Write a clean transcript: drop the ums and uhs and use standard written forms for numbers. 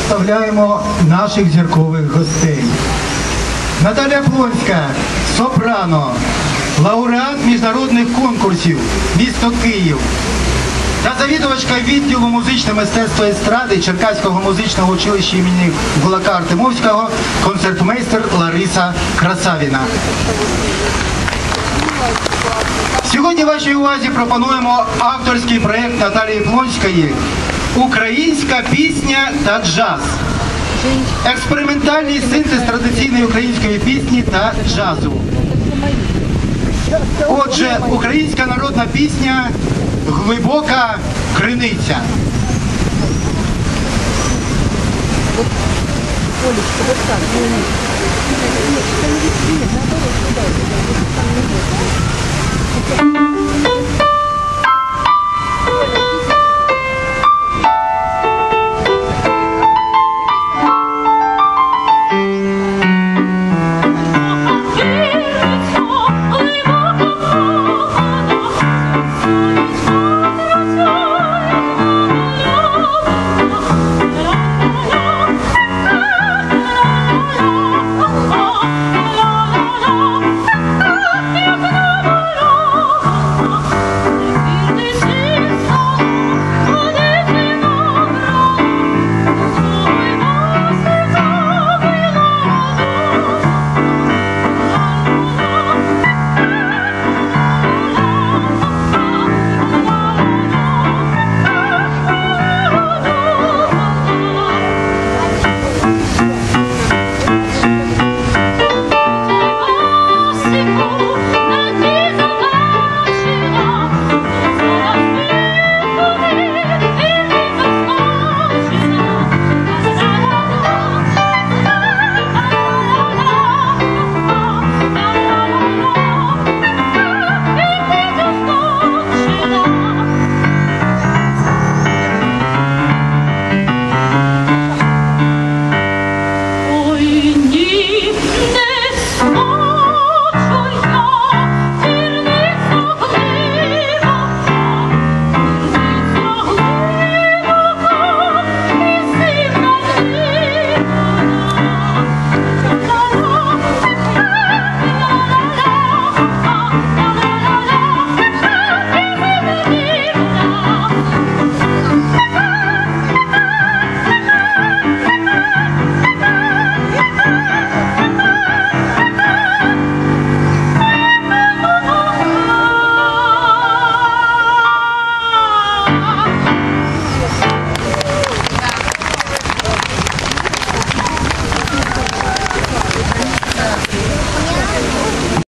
представляємо наших зіркових гостей. Наталя Плонська, сопрано, лауреат міжнародних конкурсів, місто Київ. Та завідувачка відділу музичне мистецтво естради Черкаського музичного училища імені Гулака Артемовського, концертмейстер Лариса Красавіна. Сьогодні вашій увазі пропонуємо авторський проєкт Наталії Плонської «Українська пісня та джаз». Експериментальний синтез традиційної української пісні та джазу. Отже, українська народна пісня «Глибока криниця».